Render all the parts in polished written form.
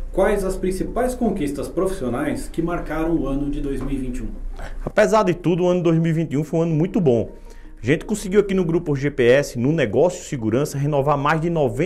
quais as principais conquistas profissionais que marcaram o ano de 2021? Apesar de tudo, o ano de 2021 foi um ano muito bom. A gente conseguiu aqui no Grupo GPS, no negócio de segurança, renovar mais de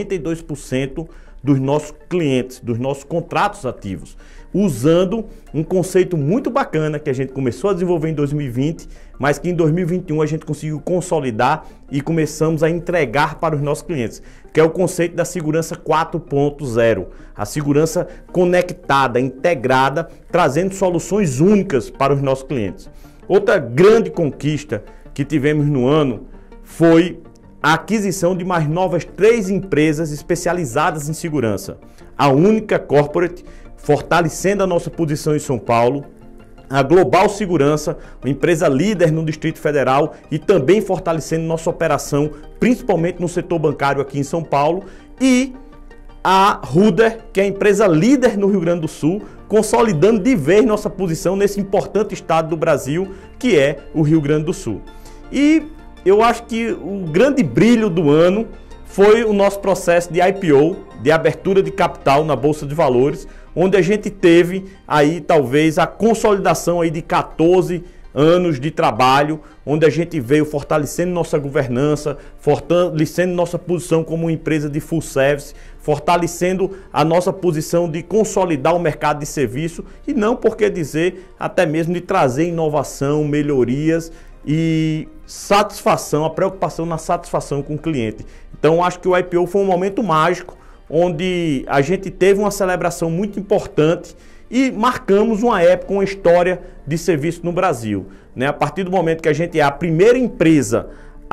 92% dos nossos clientes, dos nossos contratos ativos, usando um conceito muito bacana que a gente começou a desenvolver em 2020, mas que em 2021 a gente conseguiu consolidar e começamos a entregar para os nossos clientes, que é o conceito da segurança 4.0, a segurança conectada, integrada, trazendo soluções únicas para os nossos clientes. Outra grande conquista que tivemos no ano foi a aquisição de mais novas 3 empresas especializadas em segurança. A Única Corporate, fortalecendo a nossa posição em São Paulo, a Global Segurança, uma empresa líder no Distrito Federal e também fortalecendo nossa operação, principalmente no setor bancário aqui em São Paulo, e a Ruder, que é a empresa líder no Rio Grande do Sul, consolidando de vez nossa posição nesse importante estado do Brasil, que é o Rio Grande do Sul. E eu acho que o grande brilho do ano foi o nosso processo de IPO, de abertura de capital na Bolsa de Valores, onde a gente teve aí talvez a consolidação aí de 14 anos de trabalho, onde a gente veio fortalecendo nossa governança, fortalecendo nossa posição como uma empresa de full service, fortalecendo a nossa posição de consolidar o mercado de serviço e não por que dizer até mesmo de trazer inovação, melhorias e satisfação, a preocupação na satisfação com o cliente. Então acho que o IPO foi um momento mágico, onde a gente teve uma celebração muito importante e marcamos uma época, uma história de serviço no Brasil. A partir do momento que a gente é a primeira empresa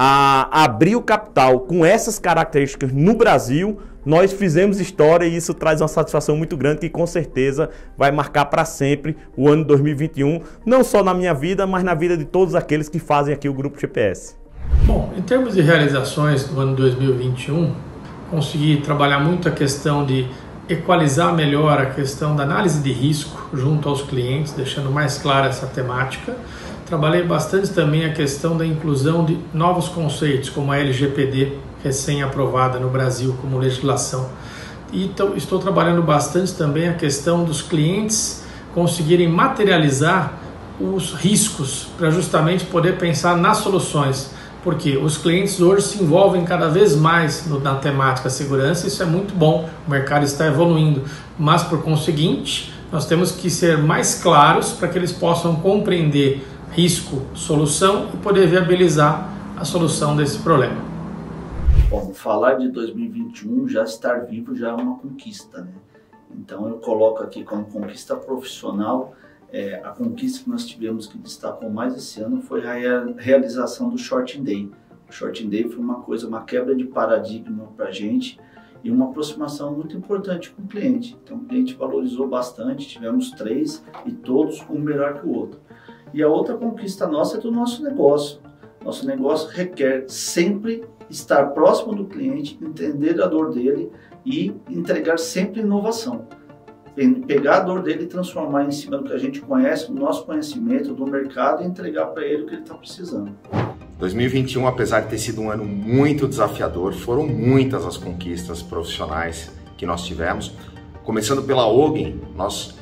a abrir o capital com essas características no Brasil, nós fizemos história e isso traz uma satisfação muito grande que com certeza vai marcar para sempre o ano 2021, não só na minha vida, mas na vida de todos aqueles que fazem aqui o Grupo GPS. Bom, em termos de realizações do ano 2021, consegui trabalhar muito a questão de equalizar melhor a questão da análise de risco junto aos clientes, deixando mais clara essa temática. Trabalhei bastante também a questão da inclusão de novos conceitos, como a LGPD, recém-aprovada no Brasil como legislação. E estou trabalhando bastante também a questão dos clientes conseguirem materializar os riscos para justamente poder pensar nas soluções. Porque os clientes hoje se envolvem cada vez mais na temática segurança, isso é muito bom, o mercado está evoluindo, mas por conseguinte, nós temos que ser mais claros para que eles possam compreender risco, solução e poder viabilizar a solução desse problema. Bom, falar de 2021, já estar vivo já é uma conquista, né? Então eu coloco aqui como conquista profissional. A conquista que nós tivemos que destacou mais esse ano foi a realização do Shorting Day. O Shorting Day foi uma quebra de paradigma para a gente e uma aproximação muito importante com o cliente. Então o cliente valorizou bastante, tivemos 3 e todos um melhor que o outro. E a outra conquista nossa é do nosso negócio. Nosso negócio requer sempre estar próximo do cliente, entender a dor dele e entregar sempre inovação. Pegar a dor dele e transformar em cima do que a gente conhece, do nosso conhecimento, do mercado e entregar para ele o que ele está precisando. 2021, apesar de ter sido um ano muito desafiador, foram muitas as conquistas profissionais que nós tivemos. Começando pela Ogden, nós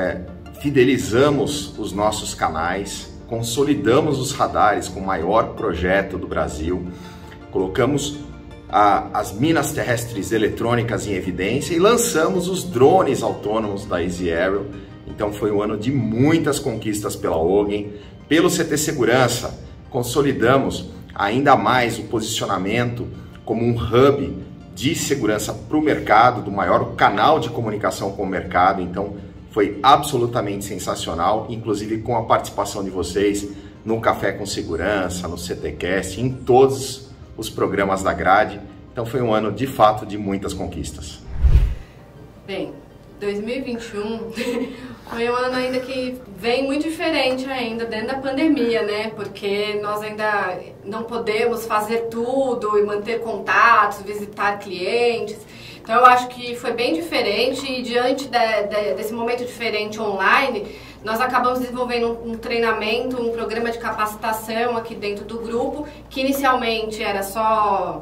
fidelizamos os nossos canais, consolidamos os radares com o maior projeto do Brasil, colocamos as minas terrestres eletrônicas em evidência e lançamos os drones autônomos da Easy Aerial. Então foi um ano de muitas conquistas pela Ogden. Pelo CT Segurança, consolidamos ainda mais o posicionamento como um hub de segurança para o mercado, do maior canal de comunicação com o mercado. Então foi absolutamente sensacional, inclusive com a participação de vocês no Café com Segurança, no CTcast, em todos os programas da grade. Então foi um ano de fato de muitas conquistas. Bem, 2021 foi um ano ainda que vem muito diferente ainda dentro da pandemia, né? Porque nós ainda não podemos fazer tudo e manter contatos, visitar clientes. Então eu acho que foi bem diferente e diante desse momento diferente online, nós acabamos desenvolvendo um treinamento, um programa de capacitação aqui dentro do grupo, que inicialmente era só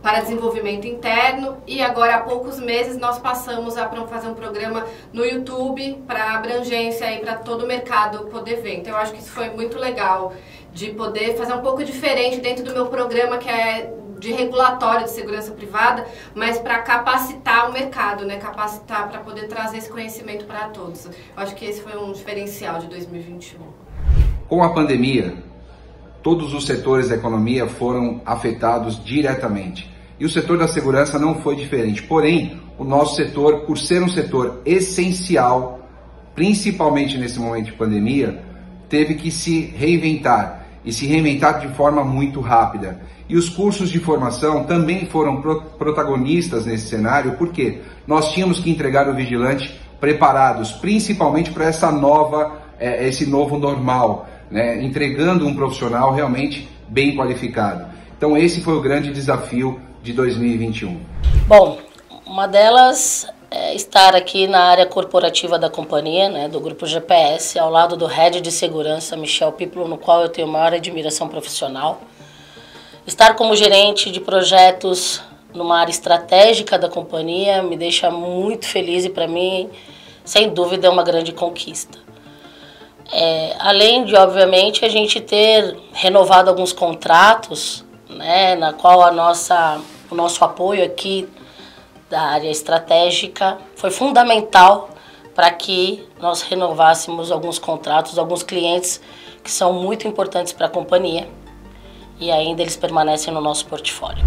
para desenvolvimento interno, e agora há poucos meses nós passamos a fazer um programa no YouTube para abrangência e para todo o mercado poder ver. Então eu acho que isso foi muito legal, de poder fazer um pouco diferente dentro do meu programa, que é de regulatório de segurança privada, mas para capacitar o mercado, né? Capacitar para poder trazer esse conhecimento para todos. Eu acho que esse foi um diferencial de 2021. Com a pandemia, todos os setores da economia foram afetados diretamente. E o setor da segurança não foi diferente. Porém, o nosso setor, por ser um setor essencial, principalmente nesse momento de pandemia, teve que se reinventar e se reinventar de forma muito rápida. E os cursos de formação também foram protagonistas nesse cenário, porque nós tínhamos que entregar o vigilante preparados, principalmente para esse novo normal, né? Entregando um profissional realmente bem qualificado. Então esse foi o grande desafio de 2021. Bom, uma delas é estar aqui na área corporativa da companhia, né, do Grupo GPS, ao lado do Head de Segurança, Michel Piplo, no qual eu tenho maior admiração profissional. Estar como gerente de projetos numa área estratégica da companhia me deixa muito feliz e, para mim, sem dúvida, é uma grande conquista. Além de, obviamente, a gente ter renovado alguns contratos, né, na qual o nosso apoio aqui da área estratégica foi fundamental para que nós renovássemos alguns contratos, alguns clientes que são muito importantes para a companhia, e ainda eles permanecem no nosso portfólio.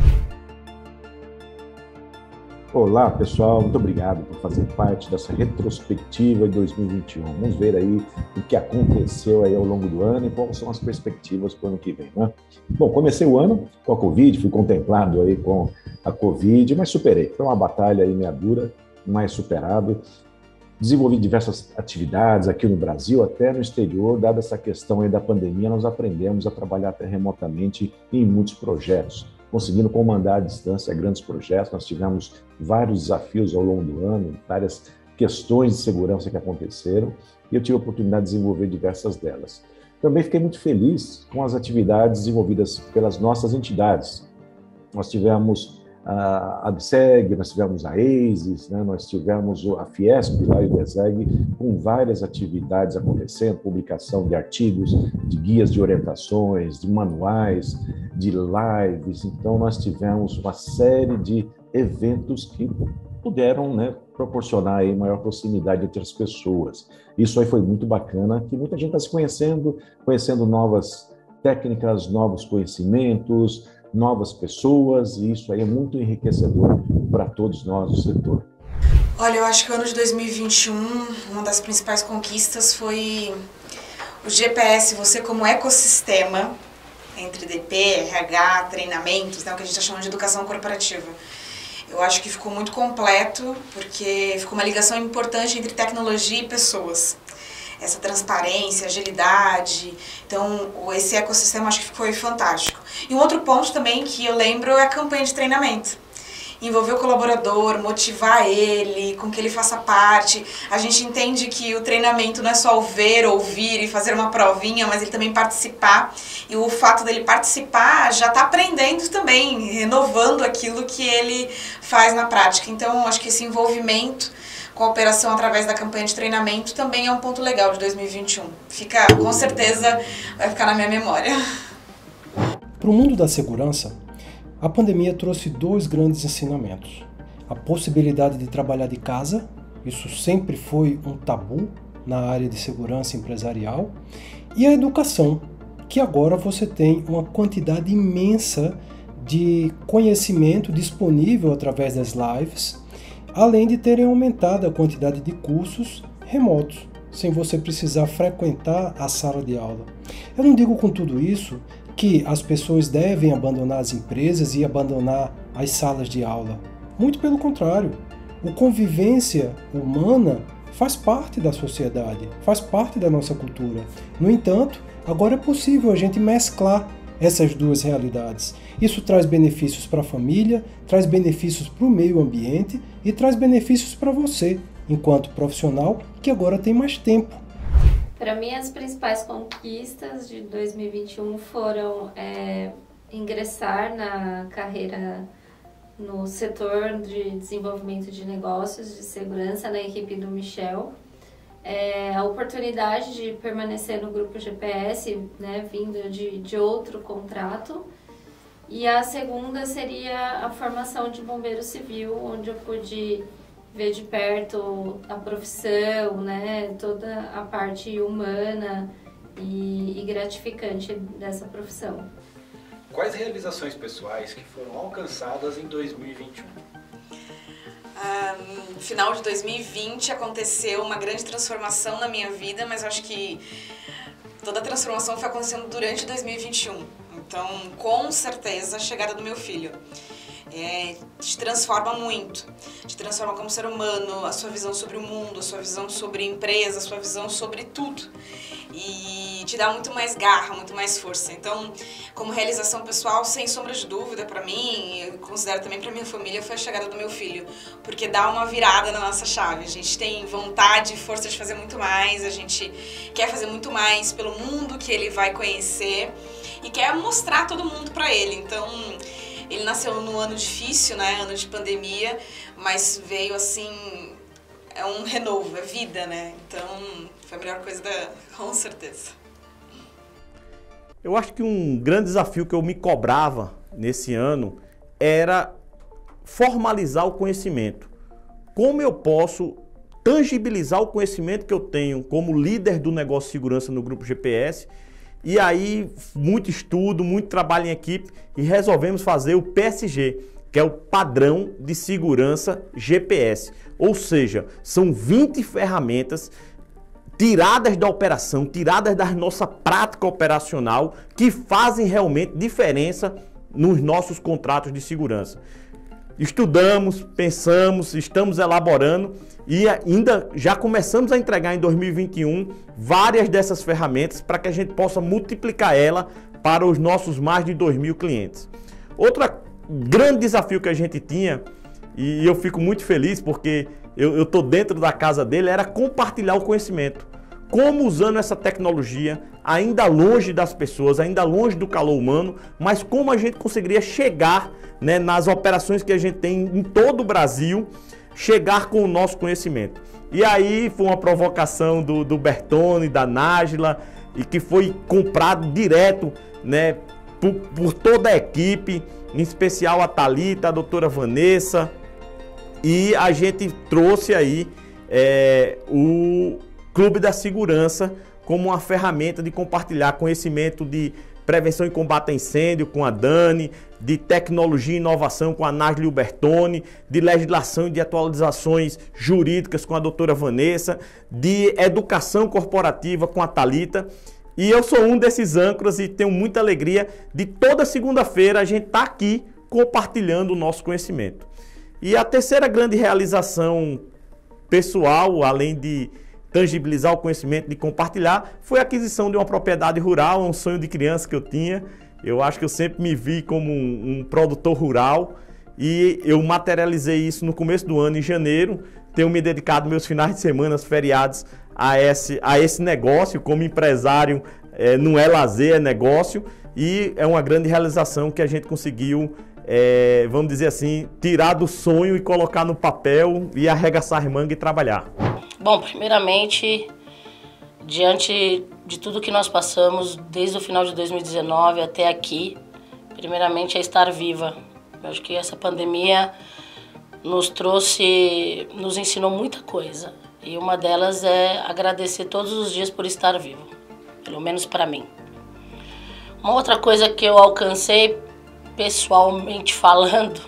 Olá pessoal, muito obrigado por fazer parte dessa retrospectiva de 2021. Vamos ver aí o que aconteceu aí ao longo do ano e quais são as perspectivas para o ano que vem, né? Bom, comecei o ano com a Covid, fui contemplado aí com a Covid, mas superei. Foi uma batalha aí meia dura, mas superado. Desenvolvi diversas atividades aqui no Brasil, até no exterior. Dada essa questão aí da pandemia, nós aprendemos a trabalhar até remotamente em muitos projetos, conseguindo comandar à distância grandes projetos. Nós tivemos vários desafios ao longo do ano, várias questões de segurança que aconteceram, e eu tive a oportunidade de desenvolver diversas delas. Também fiquei muito feliz com as atividades desenvolvidas pelas nossas entidades. Nós tivemos a ABSEG, nós tivemos a ASIS, né? Nós tivemos a Fiesp lá e o DESEG, com várias atividades acontecendo, publicação de artigos, de guias de orientações, de manuais, de lives. Então nós tivemos uma série de eventos que puderam, né, proporcionar aí maior proximidade entre as pessoas. Isso aí foi muito bacana, que muita gente está se conhecendo novas técnicas, novos conhecimentos, novas pessoas, e isso aí é muito enriquecedor para todos nós do setor. Olha, eu acho que o ano de 2021, uma das principais conquistas foi o GPS, você como ecossistema entre DP, RH, treinamentos, né, o que a gente está chamando de educação corporativa. Eu acho que ficou muito completo, porque ficou uma ligação importante entre tecnologia e pessoas. Essa transparência, agilidade, então esse ecossistema acho que foi fantástico. E um outro ponto também que eu lembro é a campanha de treinamento. Envolver o colaborador, motivar ele, com que ele faça parte. A gente entende que o treinamento não é só ver, ouvir e fazer uma provinha, mas ele também participar. E o fato dele participar já está aprendendo também, renovando aquilo que ele faz na prática. Então acho que esse envolvimento com a operação através da campanha de treinamento também é um ponto legal de 2021. Com certeza, vai ficar na minha memória. Para o mundo da segurança, a pandemia trouxe dois grandes ensinamentos. A possibilidade de trabalhar de casa, isso sempre foi um tabu na área de segurança empresarial, e a educação, que agora você tem uma quantidade imensa de conhecimento disponível através das lives, além de terem aumentado a quantidade de cursos remotos, sem você precisar frequentar a sala de aula. Eu não digo com tudo isso que as pessoas devem abandonar as empresas e abandonar as salas de aula. Muito pelo contrário, a convivência humana faz parte da sociedade, faz parte da nossa cultura. No entanto, agora é possível a gente mesclar essas duas realidades. Isso traz benefícios para a família, traz benefícios para o meio ambiente e traz benefícios para você, enquanto profissional, que agora tem mais tempo. Para mim, as principais conquistas de 2021 foram ingressar na carreira no setor de desenvolvimento de negócios de segurança na equipe do Michel. A oportunidade de permanecer no Grupo GPS, né, vindo de outro contrato. E a segunda seria a formação de bombeiro civil, onde eu pude ver de perto a profissão, né, toda a parte humana e gratificante dessa profissão. Quais realizações pessoais que foram alcançadas em 2021? No final de 2020 aconteceu uma grande transformação na minha vida, mas acho que toda a transformação foi acontecendo durante 2021. Então, com certeza, a chegada do meu filho te transforma muito. Te transforma como ser humano, a sua visão sobre o mundo, a sua visão sobre empresa, a sua visão sobre tudo. E te dá muito mais garra, muito mais força. Então, como realização pessoal, sem sombra de dúvida, para mim, eu considero também para minha família, foi a chegada do meu filho. Porque dá uma virada na nossa chave. A gente tem vontade e força de fazer muito mais, a gente quer fazer muito mais pelo mundo que ele vai conhecer e quer mostrar todo mundo para ele. Então, ele nasceu num ano difícil, né, ano de pandemia, mas veio assim, é um renovo, é vida, né? Então, foi a melhor coisa com certeza. Eu acho que um grande desafio que eu me cobrava nesse ano era formalizar o conhecimento. Como eu posso tangibilizar o conhecimento que eu tenho como líder do negócio de segurança no Grupo GPS? E aí, muito estudo, muito trabalho em equipe e resolvemos fazer o PSG, que é o Padrão de Segurança GPS. Ou seja, são 20 ferramentas tiradas da operação, tiradas da nossa prática operacional, que fazem realmente diferença nos nossos contratos de segurança. Estudamos, pensamos, estamos elaborando e ainda já começamos a entregar em 2021 várias dessas ferramentas para que a gente possa multiplicar ela para os nossos mais de 2.000 clientes. Outro grande desafio que a gente tinha, e eu fico muito feliz porque eu estou dentro da casa dele, era compartilhar o conhecimento. Como usando essa tecnologia, ainda longe das pessoas, ainda longe do calor humano, mas como a gente conseguiria chegar, né, nas operações que a gente tem em todo o Brasil, chegar com o nosso conhecimento. E aí foi uma provocação do Bertone, da Nájila, e que foi comprado direto, né, por toda a equipe, em especial a Thalita, a doutora Vanessa, e a gente trouxe aí o Clube da Segurança como uma ferramenta de compartilhar conhecimento de prevenção e combate a incêndio com a Dani, de tecnologia e inovação com a Nájila e o Bertone, de legislação e de atualizações jurídicas com a doutora Vanessa, de educação corporativa com a Thalita. E eu sou um desses âncoras e tenho muita alegria de toda segunda-feira a gente estar aqui compartilhando o nosso conhecimento. E a terceira grande realização pessoal, além de tangibilizar o conhecimento, de compartilhar, foi a aquisição de uma propriedade rural, um sonho de criança que eu tinha. Eu acho que eu sempre me vi como um produtor rural e eu materializei isso no começo do ano, em janeiro. Tenho me dedicado meus finais de semana, feriados, a esse negócio. Como empresário, não é lazer, é negócio, e é uma grande realização que a gente conseguiu, vamos dizer assim, tirar do sonho e colocar no papel e arregaçar manga e trabalhar. Bom, primeiramente, diante de tudo que nós passamos desde o final de 2019 até aqui, primeiramente é estar viva. Eu acho que essa pandemia nos ensinou muita coisa. E uma delas é agradecer todos os dias por estar vivo, pelo menos para mim. Uma outra coisa que eu alcancei, pessoalmente falando,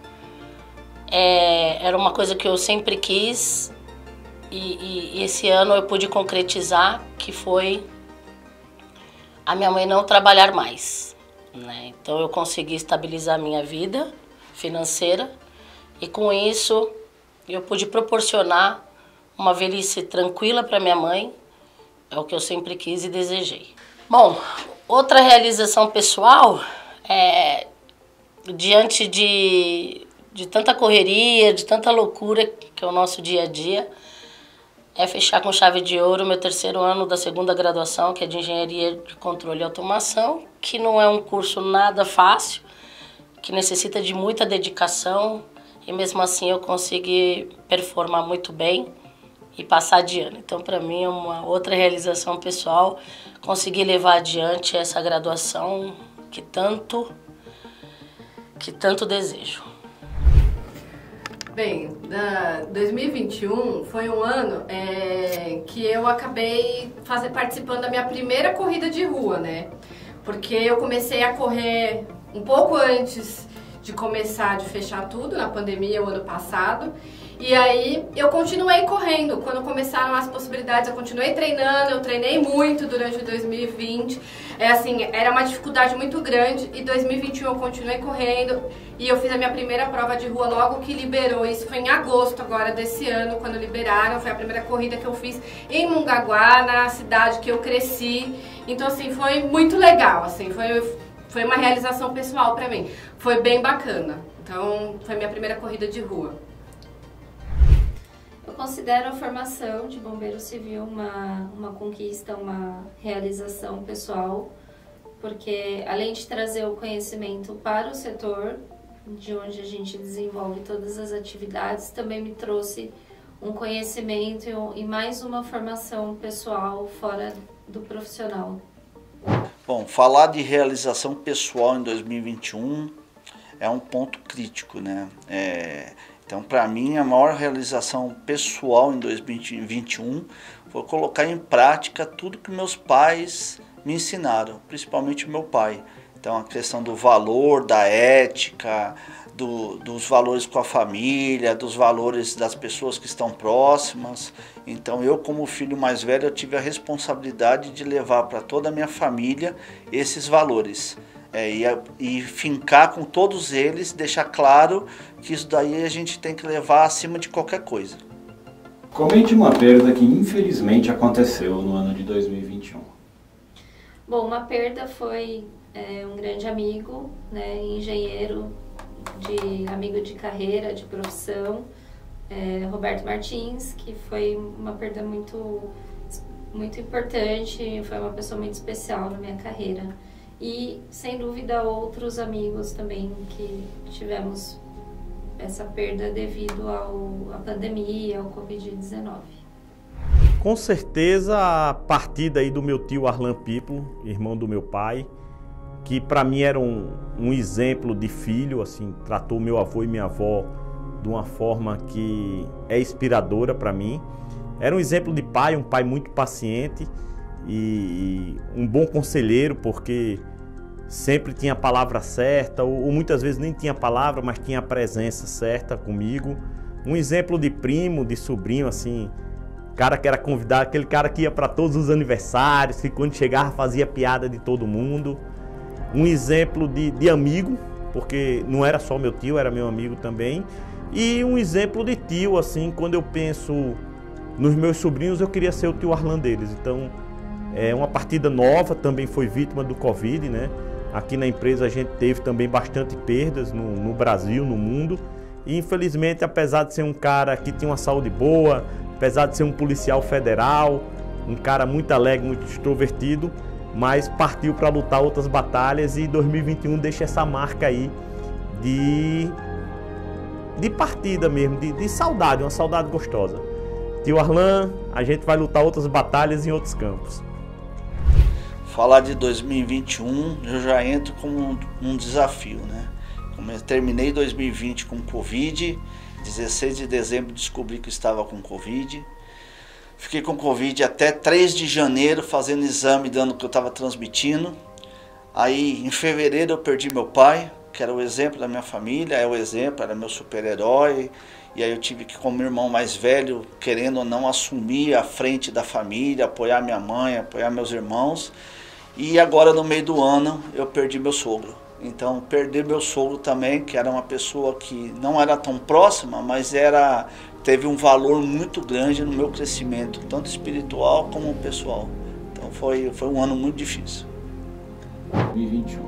era uma coisa que eu sempre quis e esse ano eu pude concretizar, que foi a minha mãe não trabalhar mais, né? Então eu consegui estabilizar a minha vida financeira e com isso eu pude proporcionar uma velhice tranquila para minha mãe, é o que eu sempre quis e desejei. Bom, outra realização pessoal diante de tanta correria, de tanta loucura que é o nosso dia a dia, é fechar com chave de ouro o meu terceiro ano da segunda graduação, que é de Engenharia de Controle e Automação, que não é um curso nada fácil que necessita de muita dedicação e mesmo assim eu consegui performar muito bem e passar de ano. Então, para mim, é uma outra realização pessoal conseguir levar adiante essa graduação que tanto desejo. Bem, 2021 foi um ano que eu acabei participando da minha primeira corrida de rua, né? Porque eu comecei a correr um pouco antes de começar, de fechar tudo, na pandemia, o ano passado. E aí eu continuei correndo. Quando começaram as possibilidades, eu continuei treinando, eu treinei muito durante 2020. Era uma dificuldade muito grande. E 2021 eu continuei correndo e eu fiz a minha primeira prova de rua logo que liberou. Isso foi em agosto agora desse ano, quando liberaram. Foi a primeira corrida que eu fiz em Mongaguá, na cidade que eu cresci. Então, assim, foi muito legal, assim, foi uma realização pessoal pra mim. Foi bem bacana. Então, foi minha primeira corrida de rua. Eu considero a formação de bombeiro civil uma conquista, uma realização pessoal, porque além de trazer o conhecimento para o setor, de onde a gente desenvolve todas as atividades, também me trouxe um conhecimento e mais uma formação pessoal fora do profissional. Bom, falar de realização pessoal em 2021 é um ponto crítico, né? Então, para mim, a maior realização pessoal em 2021 foi colocar em prática tudo que meus pais me ensinaram, principalmente meu pai. Então, a questão do valor, da ética, dos valores com a família, dos valores das pessoas que estão próximas. Então, eu, como filho mais velho, eu tive a responsabilidade de levar para toda a minha família esses valores. E fincar com todos eles, deixar claro que isso daí a gente tem que levar acima de qualquer coisa. Comente uma perda que infelizmente aconteceu no ano de 2021. Bom, uma perda foi um grande amigo, né, engenheiro, amigo de carreira, de profissão, Roberto Martins, que foi uma perda muito importante, foi uma pessoa muito especial na minha carreira. E, sem dúvida, outros amigos também que tivemos essa perda devido à pandemia, ao Covid-19. Com certeza a partida aí do meu tio Arlan Piplo, irmão do meu pai, que para mim era um exemplo de filho, assim, tratou meu avô e minha avó de uma forma que é inspiradora para mim. Era um exemplo de pai, um pai muito paciente e um bom conselheiro, porque sempre tinha a palavra certa, ou muitas vezes nem tinha a palavra, mas tinha a presença certa comigo. Um exemplo de primo, de sobrinho, assim, cara que era convidado, aquele cara que ia para todos os aniversários, que quando chegava fazia piada de todo mundo. Um exemplo de amigo, porque não era só meu tio, era meu amigo também. E um exemplo de tio, assim, quando eu penso nos meus sobrinhos, eu queria ser o tio Arlan deles. Então, é uma partida nova, também foi vítima do Covid, né? Aqui na empresa a gente teve também bastante perdas no Brasil, no mundo. E infelizmente, apesar de ser um cara que tinha uma saúde boa, apesar de ser um policial federal, um cara muito alegre, muito extrovertido, mas partiu para lutar outras batalhas e 2021 deixa essa marca aí de partida mesmo, de saudade, uma saudade gostosa. Tio Arlan, a gente vai lutar outras batalhas em outros campos. Falar de 2021, eu já entro como um desafio, né? Como eu terminei 2020 com Covid, 16 de dezembro descobri que estava com Covid. Fiquei com Covid até 3 de janeiro fazendo exame, dando que eu estava transmitindo. Aí em fevereiro eu perdi meu pai, que era o exemplo da minha família, é o exemplo, era meu super-herói. E aí eu tive que, como irmão mais velho, querendo ou não, assumir a frente da família, apoiar minha mãe, apoiar meus irmãos. E agora no meio do ano eu perdi meu sogro. Então perder meu sogro também, que era uma pessoa que não era tão próxima, mas teve um valor muito grande no meu crescimento, tanto espiritual como pessoal. Então foi um ano muito difícil. 2021.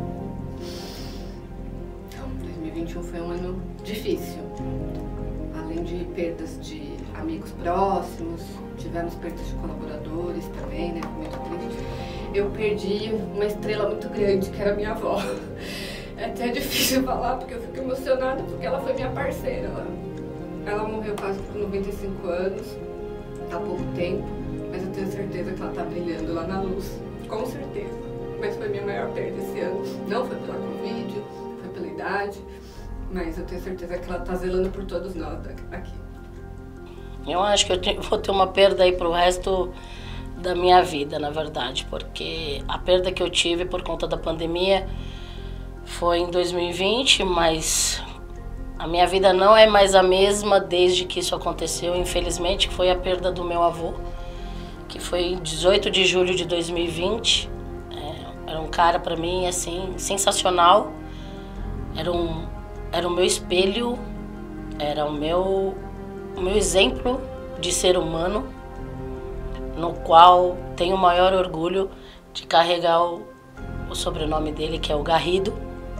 Então, 2021 foi um ano difícil. Além de perdas de amigos próximos, tivemos perdas de colaboradores também, né? Muito triste. Eu perdi uma estrela muito grande, que era minha avó. É até difícil falar porque eu fico emocionada porque ela foi minha parceira. Ela morreu quase com 95 anos, há pouco tempo, mas eu tenho certeza que ela tá brilhando lá na luz, com certeza. Mas foi minha maior perda esse ano. Não foi pela Covid, foi pela idade, mas eu tenho certeza que ela tá zelando por todos nós aqui. Eu acho que eu vou ter uma perda aí pro resto da minha vida, na verdade, porque a perda que eu tive por conta da pandemia foi em 2020, mas a minha vida não é mais a mesma desde que isso aconteceu, infelizmente, que foi a perda do meu avô, que foi em 18 de julho de 2020. Era um cara, para mim, assim, sensacional. Era o meu espelho, era o meu exemplo de ser humano, no qual tenho o maior orgulho de carregar o sobrenome dele, que é o Garrido.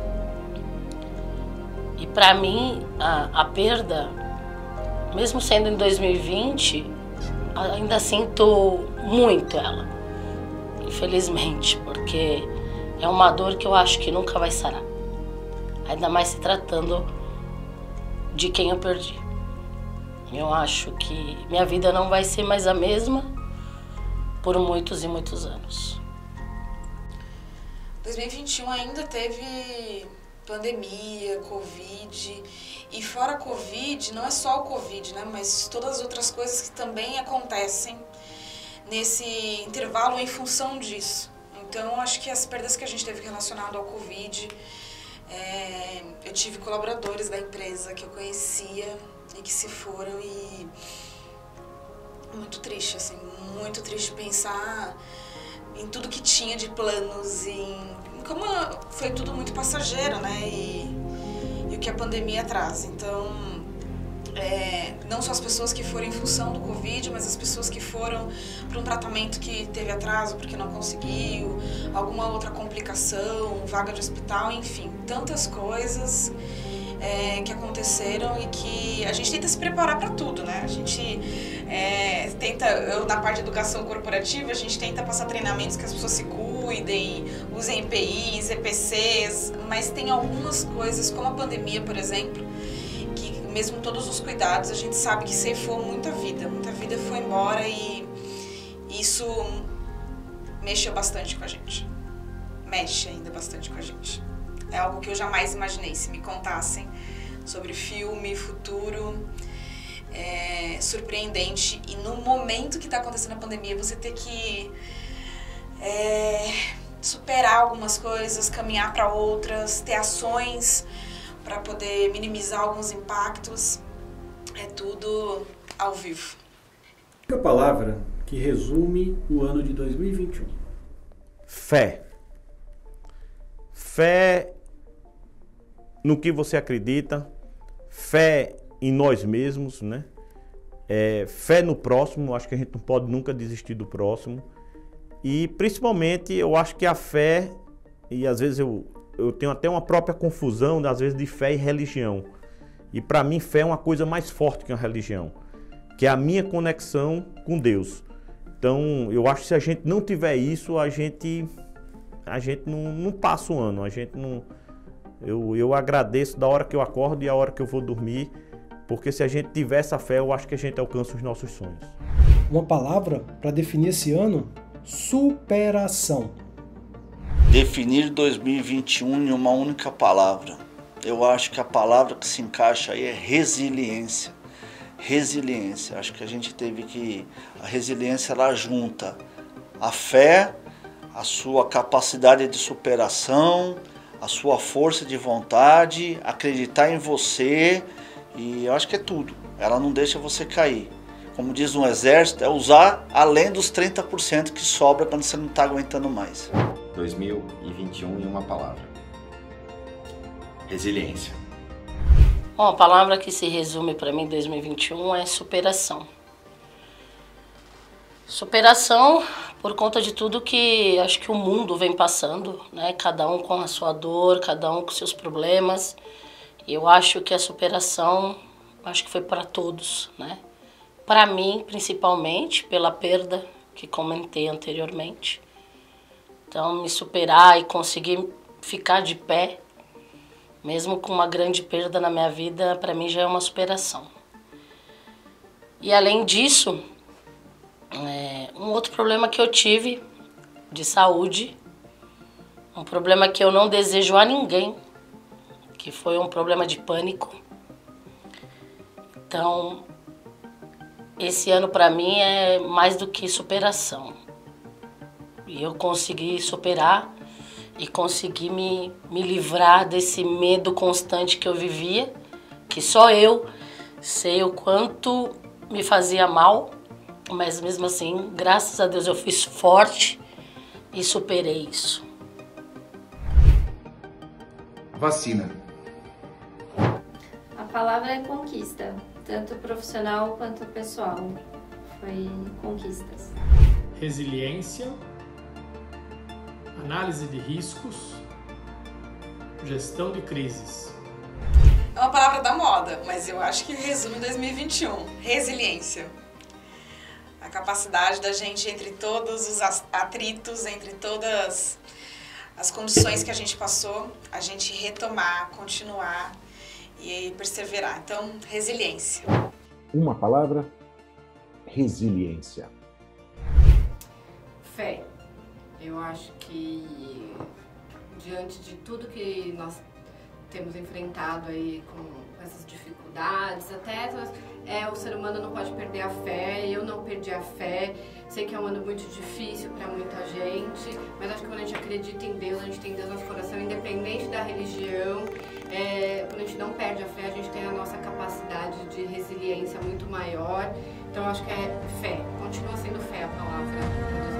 E para mim, a perda, mesmo sendo em 2020, ainda sinto muito ela, infelizmente, porque é uma dor que eu acho que nunca vai sarar. Ainda mais se tratando de quem eu perdi. Eu acho que minha vida não vai ser mais a mesma por muitos e muitos anos. 2021 ainda teve pandemia, Covid, e fora a Covid, não é só o Covid, né, mas todas as outras coisas que também acontecem nesse intervalo em função disso. Então, acho que as perdas que a gente teve relacionado ao Covid, eu tive colaboradores da empresa que eu conhecia e que se foram, e muito triste, assim, muito triste pensar em tudo que tinha de planos, em como foi tudo muito passageiro, né, e o que a pandemia traz. Então, não só as pessoas que foram em função do Covid, mas as pessoas que foram para um tratamento que teve atraso porque não conseguiu, alguma outra complicação, vaga de hospital, enfim, tantas coisas que aconteceram e que a gente tenta se preparar para tudo, né? A gente na parte de educação corporativa, a gente tenta passar treinamentos que as pessoas se cuidem, usem EPIs, EPCs, mas tem algumas coisas, como a pandemia, por exemplo, que mesmo todos os cuidados, a gente sabe que ceifou muita vida foi embora, e isso mexeu bastante com a gente. Mexe ainda bastante com a gente. É algo que eu jamais imaginei. Se me contassem sobre filme, futuro, surpreendente. E no momento que está acontecendo a pandemia, você ter que superar algumas coisas, caminhar para outras, ter ações para poder minimizar alguns impactos. É tudo ao vivo. A palavra que resume o ano de 2021. Fé. Fé no que você acredita, fé em nós mesmos, né? Fé no próximo, acho que a gente não pode nunca desistir do próximo. E principalmente eu acho que a fé, e às vezes eu tenho até uma própria confusão, às vezes, de fé e religião. E para mim fé é uma coisa mais forte que uma religião, que é a minha conexão com Deus. Então eu acho que se a gente não tiver isso, a gente não passa o ano, a gente não... Eu agradeço da hora que eu acordo e a hora que eu vou dormir, porque se a gente tiver essa fé, eu acho que a gente alcança os nossos sonhos. Uma palavra para definir esse ano: superação. Definir 2021 em uma única palavra. Eu acho que a palavra que se encaixa aí é resiliência. Resiliência. Acho que a gente teve que... A resiliência, ela junta a fé, a sua capacidade de superação, a sua força de vontade, acreditar em você, e eu acho que é tudo. Ela não deixa você cair. Como diz um exército, é usar além dos 30% que sobra quando você não está aguentando mais. 2021 em uma palavra. Resiliência. Bom, a palavra que se resume para mim em 2021 é superação. Superação por conta de tudo que acho que o mundo vem passando, né? Cada um com a sua dor, cada um com seus problemas. E eu acho que a superação, acho que foi para todos, né? Para mim, principalmente, pela perda que comentei anteriormente. Então, me superar e conseguir ficar de pé Mesmo com uma grande perda na minha vida, para mim já é uma superação. E além disso, um outro problema que eu tive de saúde, um problema que eu não desejo a ninguém, que foi um problema de pânico. Então, esse ano para mim é mais do que superação. E eu consegui superar e consegui me livrar desse medo constante que eu vivia, que só eu sei o quanto me fazia mal, mas mesmo assim, graças a Deus, eu fui forte e superei isso. Vacina. A palavra é conquista, tanto profissional quanto pessoal. Foi conquistas. Resiliência, análise de riscos, gestão de crises. É uma palavra da moda, mas eu acho que resume 2021. Resiliência. A capacidade da gente, entre todos os atritos, entre todas as condições que a gente passou, a gente retomar, continuar e perseverar. Então, resiliência. Uma palavra: resiliência. Fé. Eu acho que diante de tudo que nós temos enfrentado aí com essas dificuldades, até o ser humano não pode perder a fé. Eu não perdi a fé. Sei que é um ano muito difícil para muita gente, mas acho que quando a gente acredita em Deus, a gente tem Deus no nosso coração, independente da religião, quando a gente não perde a fé, a gente tem a nossa capacidade de resiliência muito maior. Então acho que é fé. Continua sendo fé a palavra.